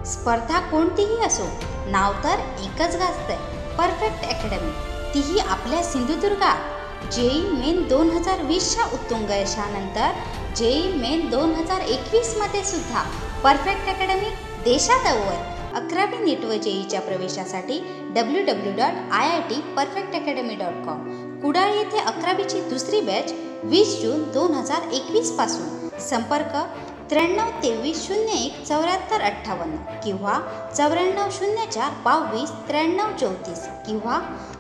स्पर्धा कोणतीही असो, नाव तर एकच गाजतंय, परफेक्ट अकॅडमी, तीही आपल्या सिंधुदुर्गात। जेई मेन 2020च्या उत्तुंग यशानंतर जेई मेन 2021 मध्ये सुद्धा परफेक्ट अकॅडमी देशात अव्वल। 11वी नीट व जेईच्या प्रवेशासाठी www.iitperfectacademy.com। कुडाळ येथे 11वीची दुसरी बॅच 20 जून 2021 पासून। संपर्क 932301 7458 किंवा 9404229334 किंवा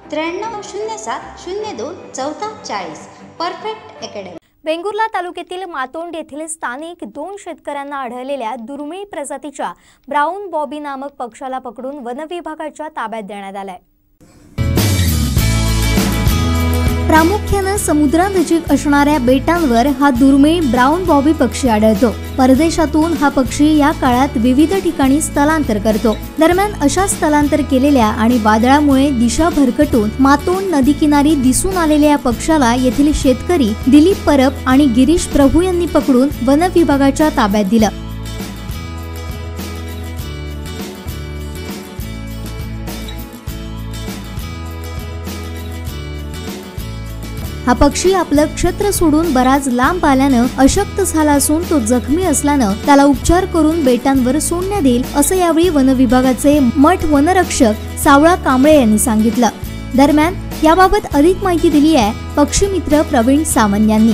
9307021440। Perfect academy. वेंगुर्ला तालुक्यातील मातोंड येथील स्थानिक 2 शेतकऱ्यांना आढळलेल्या दुर्मिळ प्रजातीच्या ब्राऊन बॉबी नामक पक्ष्याला पकडून वनविभागाच्या ताब्यात देण्यात आलाय। प्रामुख्याने समुद्रानजीक असणाऱ्या बेटांवर हा दुर्मिळ ब्राऊन बॉबी पक्षी आढळतो। परदेशातून हा पक्षी या काळात विविध ठिकाणी स्थलांतर करतो। दरम्यान अशा स्थलांतर केलेल्या आणि वादळामुळे दिशा भरकटून मातोंड नदीकिनारी दिसून आलेल्या या पक्षाला येथील शेतकरी दिलीप परब आणि गिरीश प्रभू यांनी पकडून वनविभागाच्या ताब्यात दिलं। हा पक्षी आपलं क्षेत्र सोडून बराच लांब आल्यानं अशक्त झाला असून तो जखमी असल्यानं त्याला उपचार करून बेटांवर सोडण्यात येईल असं यावेळी वनविभागाचे मठ वनरक्षक सावळा कांबळे यांनी सांगितलं। दरम्यान याबाबत अधिक माहिती दिली आहे पक्षी मित्र प्रवीण सावंत यांनी।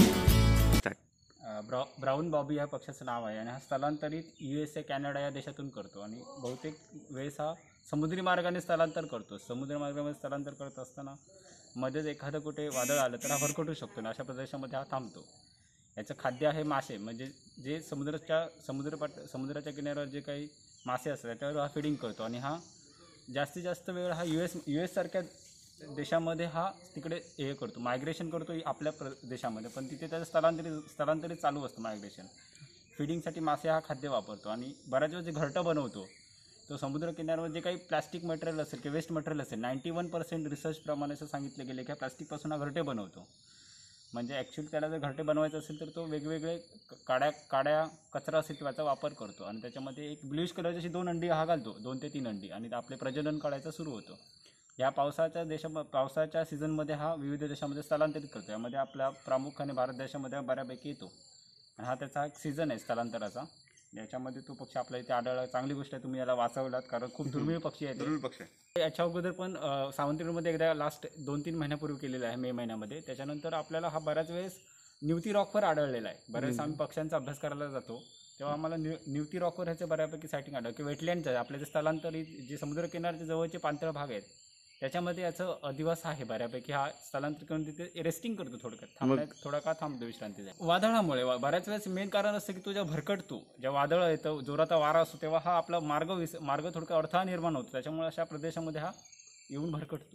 ब्राऊन बॉबी या पक्षाचं नाव आहे आणि हा स्थलांतरित USA कॅनडा या देशातून करतो आणि बहुतेक वेळेस हा समुद्री मार्गाने स्थलांतर करतो। समुद्री मार्गामध्ये स्थलांतर करत असताना मध्येच एखादं कुठे वादळ आलं तर हा भरकटू शकतो आणि अशा प्रदेशामध्ये हा थांबतो। याचं खाद्य आहे मासे, म्हणजे जे समुद्राच्या किनाऱ्यावर जे काही मासे असतात त्याच्यावर हा फिडिंग करतो आणि हा जास्तीत जास्त वेळ हा US सारख्या देशामध्ये हा तिकडे हे करतो, मायग्रेशन करतो आपल्या देशामध्ये, पण तिथे त्याचं स्थलांतरित चालू असतं मायग्रेशन। फिडिंगसाठी मासे हा खाद्य वापरतो आणि बऱ्याच वेळेस जे घरटं बनवतो तो समुद्र किनाऱ्यावर जे काही प्लास्टिक मटेरियल असेल किंवा वेस्ट मटेरियल असेल 91% रिसर्चप्रमाणे असं सांगितलं गेलं की प्लास्टिकपासून हा घरटे बनवतो। म्हणजे ॲक्च्युअली त्याला जर घरटे बनवायचं असेल तर तो वेगवेगळे काड्या कचरा असेल त्याचा वापर करतो आणि त्याच्यामध्ये एक ब्लूइश कलरची अशी 2 अंडी हा घालतो, 2 ते 3 अंडी, आणि आपले प्रजनन काढायचं सुरू होतं। या पावसाच्या सीझनमध्ये हा विविध देशामध्ये स्थलांतरित करतो। यामध्ये आपल्या प्रामुख्याने भारत देशामध्ये बऱ्यापैकी येतो आणि हा त्याचा एक सीझन आहे स्थलांतराचा। याच्यामध्ये तो पक्षी आपल्या इथे आढळला, चांगली गोष्ट आहे, तुम्ही याला वाचवलात कारण खूप दुर्मिळ पक्षी आहे। दुर्मिळ पक्षी आहे। याच्या अगोदर पण सावंतवाडीमध्ये एकदा लास्ट 2-3 महिन्यापूर्वी केलेला आहे, मे महिन्यामध्ये। त्याच्यानंतर आपल्याला हा बऱ्याच वेळेस न्यूती रॉकवर आढळलेला आहे। बऱ्याच आम्ही पक्ष्यांचा अभ्यास करायला जातो तेव्हा आम्हाला न्यूती रॉकवर ह्याचे बऱ्यापैकी सायटिंग आढळलं की वेटलँडचं आपल्या जे स्थलांतरित जे समुद्रकिनाऱ्याच्या जवळचे पाणथळ भाग आहेत त्याच्यामध्ये याचं अधिवास आहे बऱ्यापैकी। हा स्थलांतर करून तिथे रेस्टिंग करतो, थोडा काळ थांबतो विश्रांतीचा। वादळामुळे बऱ्याच वेळेस मेन कारण असतं की तो जेव्हा भरकटतो, जेव्हा वादळ येतं, जोराचा वारा असतो, तेव्हा हा आपला मार्ग थोडका अडथळा निर्माण होतो, त्याच्यामुळे अशा प्रदेशामध्ये हा येऊन भरकटतो।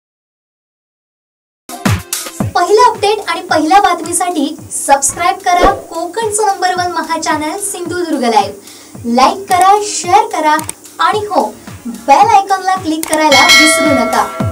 पहिला अपडेट आणि पहिल्या बातमीसाठी सबस्क्राइब करा कोकणचं नंबर 1 महा चॅनल सिंधुदुर्ग लाईव्ह। लाईक करा, शेअर करा आणि हो, बेल आयकॉनला क्लिक करायला विसरू नका।